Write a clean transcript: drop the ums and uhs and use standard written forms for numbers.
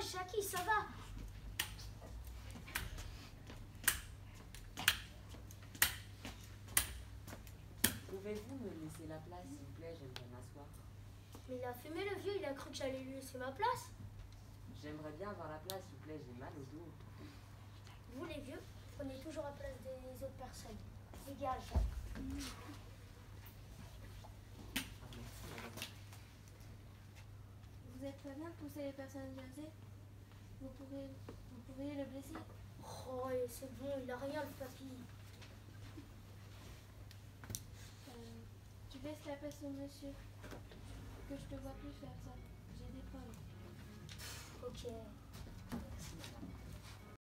Jackie, ça va? Pouvez-vous me laisser la place, s'il vous plaît? J'aimerais m'asseoir. Mais il a fumé le vieux, il a cru que j'allais lui laisser ma place. J'aimerais bien avoir la place, s'il vous plaît, j'ai mal au dos. Vous les vieux, prenez toujours la place des autres personnes. Dégage. Ah, merci, madame. Vous êtes pas bien de pousser les personnes âgées? Vous pourriez le blesser. Oh, et c'est bon, il a rien le papy. Tu laisses la place au monsieur. Que je te vois plus faire ça. J'ai des preuves. Ok.